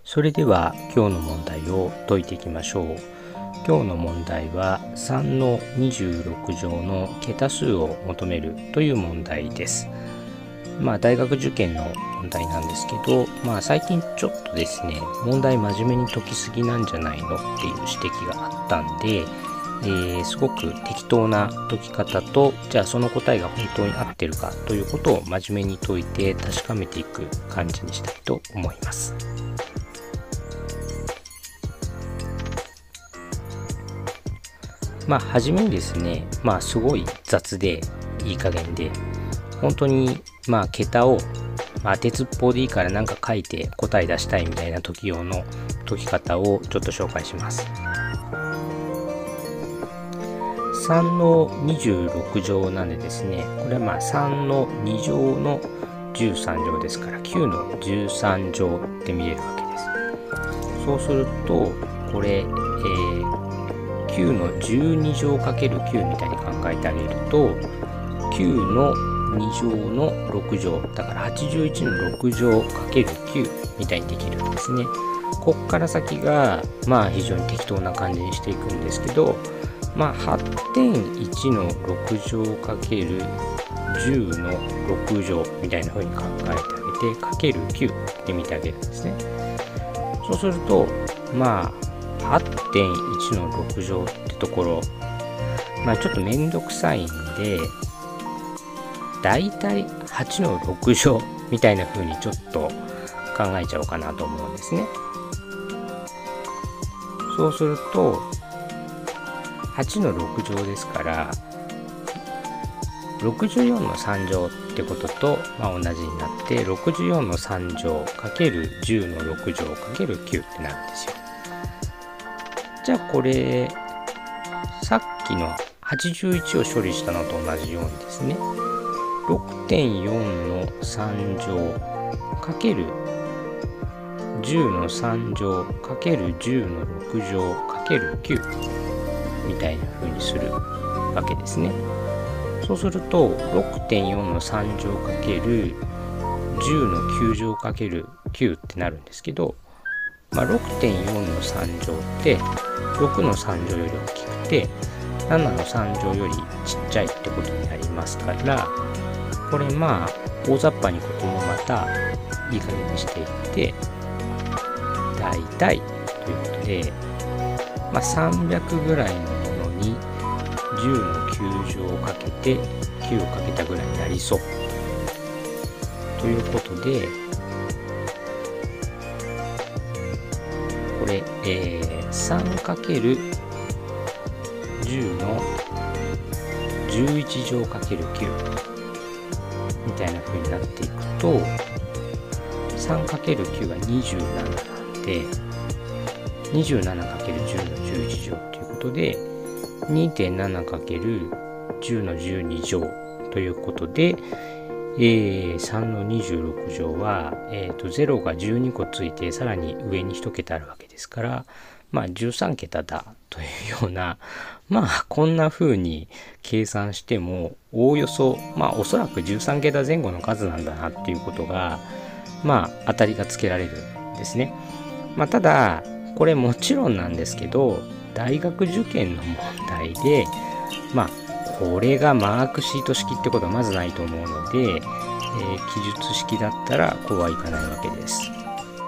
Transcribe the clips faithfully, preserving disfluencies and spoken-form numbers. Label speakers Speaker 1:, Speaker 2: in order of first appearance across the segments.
Speaker 1: それでは今日の問題を解いていきましょう。今日の問題はさんのにじゅうろく乗の桁数を求めるという問題です。まあ大学受験の問題なんですけど、まあ最近ちょっとですね、問題真面目に解きすぎなんじゃないのっていう指摘があったんで、えー、すごく適当な解き方と、じゃあその答えが本当に合ってるかということを真面目に解いて確かめていく感じにしたいと思います。まあ初めにですね、まあすごい雑でいい加減で、本当にまあ桁を、まあ、当てずっぽうでいいからなんか書いて答え出したいみたいな時用の解き方をちょっと紹介します。さんのにじゅうろく乗なんでですね、これはまあさんのに乗のじゅうさん乗ですからきゅうのじゅうさん乗って見れるわけです。そうするとこれ、えーきゅうのじゅうに乗 ×きゅう みたいに考えてあげるときゅうのに乗のろく乗だからはちじゅういちのろく乗 ×きゅう みたいにできるんですね。こっから先がまあ非常に適当な感じにしていくんですけど、まあ はってんいち のろく乗 ×じゅう のろく乗みたいな風に考えてあげて ×きゅう って見てあげるんですね。そうするとまあはってんいち のろく乗ってところ、まあちょっとめんどくさいんで、だいたいはちのろく乗みたいな風にちょっと考えちゃおうかなと思うんですね。そうすると、はちのろく乗ですから、ろくじゅうよんのさん乗ってことと、まあ、同じになって、ろくじゅうよんのさん乗 ×じゅう のろく乗 ×きゅう ってなるんですよ。じゃあこれさっきのはちじゅういちを処理したのと同じようにですね ろくてんよん のさん乗 ×じゅう のさん乗 ×じゅう のろく乗 ×きゅう みたいな風にするわけですね。そうすると ろくてんよん のさん乗 ×じゅう のきゅう乗 ×きゅう ってなるんですけど、まあ、ろくてんよん のさん乗ってろくのさん乗より大きくてななのさん乗よりちっちゃいってことになりますから、これまあ大雑把にここもまたいい加減にしていって大体ということで、まあ、さんびゃくぐらいのものにじゅうのきゅう乗をかけてきゅうをかけたぐらいになりそうということで、これ、えー、さんかけるじゅう のじゅういち乗 ×きゅう みたいな風になっていくと さんかけるきゅう がにじゅうなななんで にじゅうななかけるじゅう のじゅういち乗ということで にてんななかけるじゅう のじゅうに乗ということで、えー、さんのにじゅうろく乗は、えーと、ゼロがじゅうにこついてさらに上にいち桁あるわけですから、まあじゅうさん桁だというような、まあこんな風に計算してもおおよそ、まあおそらくじゅうさん桁前後の数なんだなっていうことが、まあ当たりがつけられるんですね。まあただ、これもちろんなんですけど、大学受験の問題で、まあこれがマークシート式ってことはまずないと思うので、えー、記述式だったらこうはいかないわけです。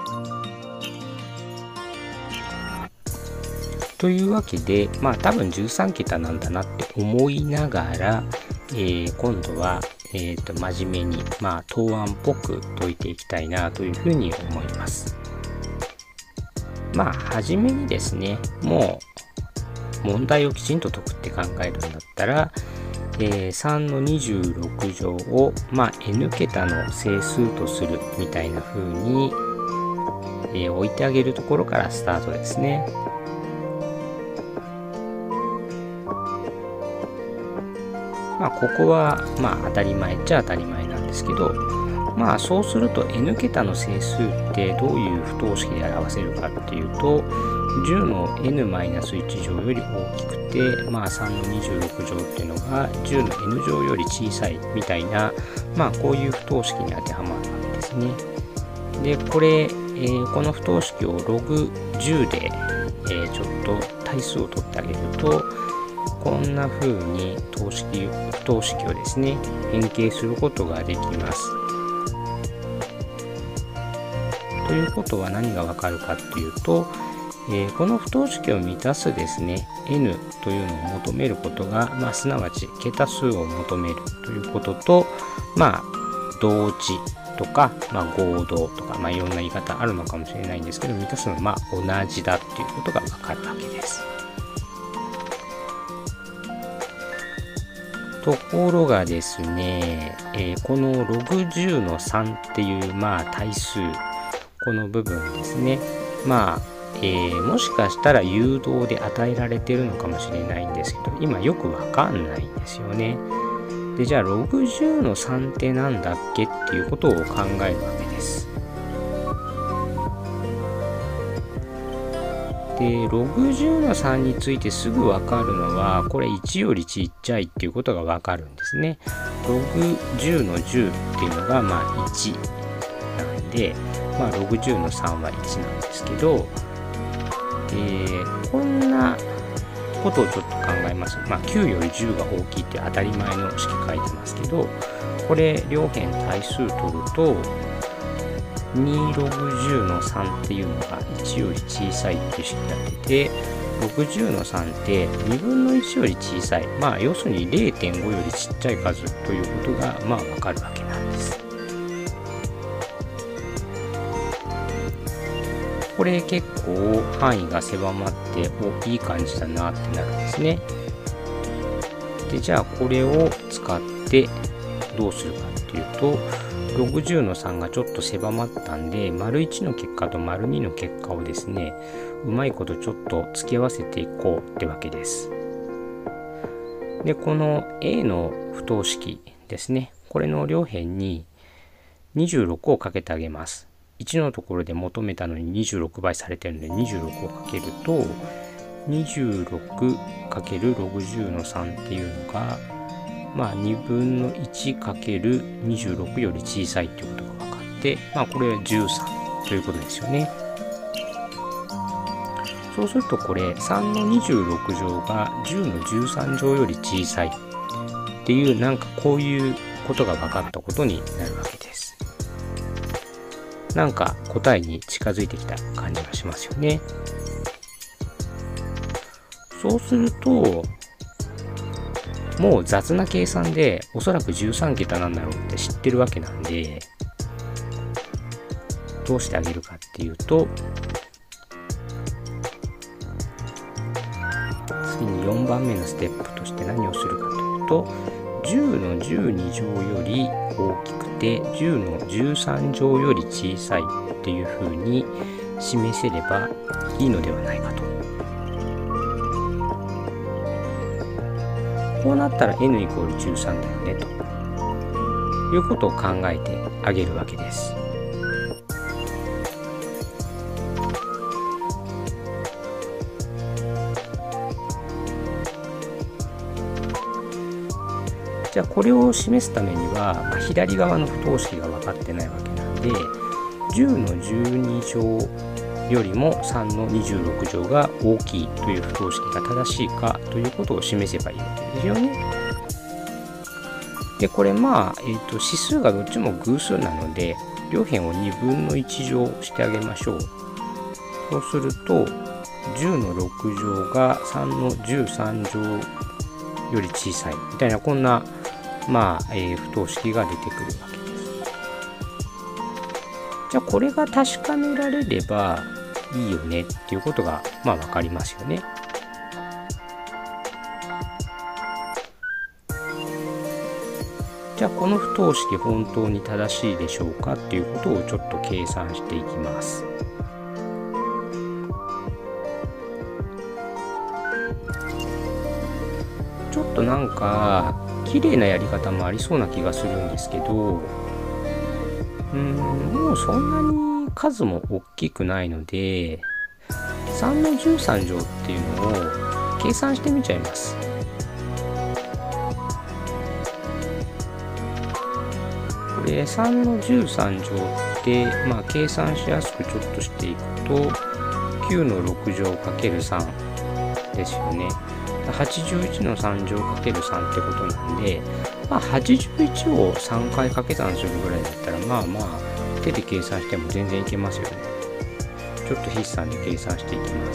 Speaker 1: というわけで、まあ多分じゅうさん桁なんだなって思いながら、えー、今度は、えーと、真面目に、まあ答案っぽく解いていきたいなというふうに思います。まあ初めにですね、もう問題をきちんと解くって考えるんだったら、えー、さんのにじゅうろく乗を、まあ、n 桁の整数とするみたいな風に、えー、置いてあげるところからスタートですね。まあここはまあ当たり前っちゃ当たり前なんですけど、まあそうすると n 桁の整数ってどういう不等式で表せるかっていうと、じゅうの エヌマイナスいち 乗より大きくて、まあさんのにじゅうろく乗っていうのがじゅうの n 乗より小さいみたいな、まあこういう不等式に当てはまるわけですね。で、これ、 えー、この不等式をログじゅうで、えー、ちょっと対数を取ってあげると、こんな風に等式不等式をですね変形することができます。ということは何がわかるかっていうと、えー、この不等式を満たすですね n というのを求めることが、まあ、すなわち桁数を求めるということと、まあ同値とか、まあ、合同とか、まあ、いろんな言い方あるのかもしれないんですけど、満たすのはまあ同じだっていうことがわかるわけです。ところがですね、えー、このログじゅうのさんっていうまあ対数、この部分ですね、まあ、えー、もしかしたら誘導で与えられてるのかもしれないんですけど、今よくわかんないんですよね。で、じゃあログじゅうのさんってなんだっけっていうことを考えるわけです。で、ログじゅうのさんについてすぐわかるのは、これいちよりちっちゃいっていうことがわかるんですね。ログじゅうのじゅうっていうのがまあいちなんで、まあログじゅうのさんはいちなんですけど、えー、こんなことをちょっと考えます。まあきゅうよりじゅうが大きいって当たり前の式書いてますけど、これ両辺対数取るとにログじゅうのさんっていうのがいちより小さいっていう式が出て、ろくじゅうのさんってにぶんのいちより小さい、まあ要するに れいてんご よりちっちゃい数ということがまあわかるわけなんです。これ結構範囲が狭まっておいい感じだなってなるんですね。で、じゃあこれを使ってどうするかっていうと、ろくじゅうのさんがちょっと狭まったんで、丸いちの結果と丸にの結果をですね、うまいことちょっと付け合わせていこうってわけです。で、この A の不等式ですね、これの両辺ににじゅうろくをかけてあげます。いちのところで求めたのににじゅうろくばいされてるのでにじゅうろくをかけると、にじゅうろくかけるろくじゅうのさんっていうのが、まあにぶんのいちかけるにじゅうろくより小さいっていうことが分かって、まあこれはじゅうさんということですよね。そうするとこれさんのにじゅうろく乗がじゅうのじゅうさん乗より小さいっていう、なんかこういうことが分かったことになるわけです。なんか答えに近づいてきた感じがしますよね。そうするともう雑な計算でおそらくじゅうさんけたなんだろうって知ってるわけなんで、どうしてあげるかっていうと、次によんばんめのステップとして何をするかというと、じゅうのじゅうに乗より大きくてじゅうのじゅうさん乗より小さいっていう風に示せればいいのではないかと。こうなったら n イコールじゅうさんだよねということを考えてあげるわけです。じゃあこれを示すためには、まあ、左側の不等式が分かってないわけなんで、じゅうのじゅうに乗よりもさんのにじゅうろく乗が大きいという不等式が正しいかということを示せばいいわけですよね。で、これまあ、えーと、指数がどっちも偶数なので、両辺をにぶんのいち乗してあげましょう。そうすると、じゅうのろく乗がさんのじゅうさん乗より小さいみたいな、こんな、まあ、えー、不等式が出てくるわけです。じゃあ、これが確かめられればいいよねっていうことが、まあ、わかりますよね。じゃあこの不等式本当に正しいでしょうかっていうことをちょっと計算していきます。ちょっとなんか綺麗なやり方もありそうな気がするんですけど、うーんもうそんなに数も大きくないのでさんのじゅうさん乗っていうのを計算してみちゃいます。これさんのじゅうさん乗っで、まあ、計算しやすくちょっとしていくときゅうのろく乗 ×さん ですよね。はちじゅういちのさん乗 ×さん ってことなんで、まあ、はちじゅういちをさんかい掛け算するぐらいだったら、まあまあ手で計算しても全然いけますよね。ちょっと筆算で計算していきます。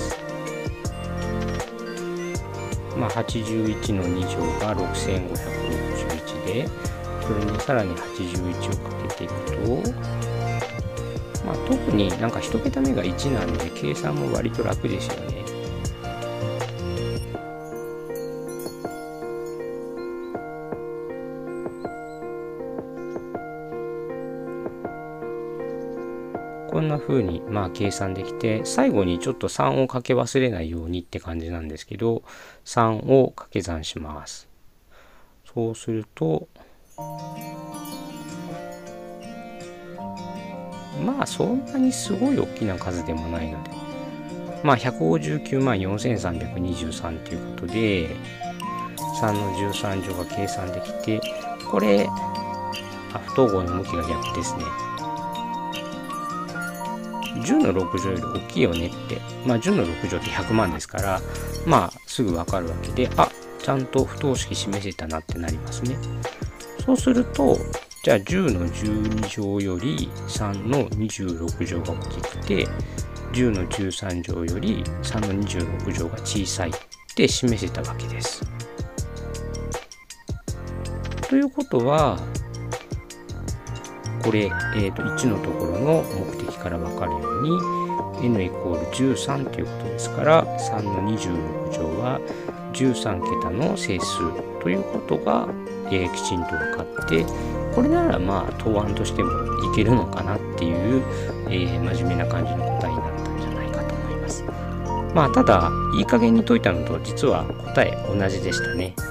Speaker 1: まあ、はちじゅういちのに乗がろくせんごひゃくろくじゅういちで、それにさらにはちじゅういちをかけていくと、まあ、特になんかいち桁目がいちなんで計算も割と楽ですよね。こんな風にまあ計算できて、最後にちょっとさんをかけ忘れないようにって感じなんですけど、さんを掛け算します。そうすると、まあそんなにすごい大きな数でもないので、まあひゃくごじゅうきゅうまんよんせんさんびゃくにじゅうさんということで、さんのじゅうさん乗が計算できて、これ不等号の向きが逆ですね。じゅうのろく乗より大きいよねって、まあじゅうのろく乗ってひゃくまんですから、まあすぐわかるわけで、あ、ちゃんと不等式示せたなってなりますね。そうすると、じゃあじゅうのじゅうに乗よりさんのにじゅうろく乗が大きくて、じゅうのじゅうさん乗よりさんのにじゅうろく乗が小さいって示せたわけです。ということは、これ、えー、といちのところの目的から分かるように エヌイコールじゅうさんということですから、さんのにじゅうろく乗はじゅうさん桁の整数ということが、えー、きちんと分かって、これならまあ答案としてもいけるのかなっていう、えー、真面目な感じの答えになったんじゃないかと思います。まあただいい加減に解いたのと実は答え同じでしたね。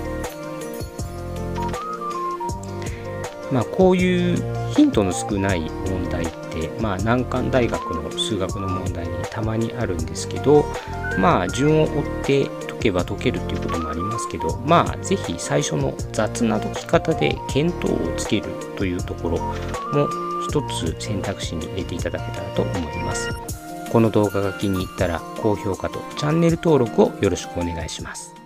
Speaker 1: まあこういうヒントの少ない問題って、まあ、難関大学の数学の問題にたまにあるんですけど、まあ順を追って解けば解けるということもありますけど、まあぜひ最初の雑な解き方で見当をつけるというところも一つ選択肢に入れていただけたらと思います。この動画が気に入ったら高評価とチャンネル登録をよろしくお願いします。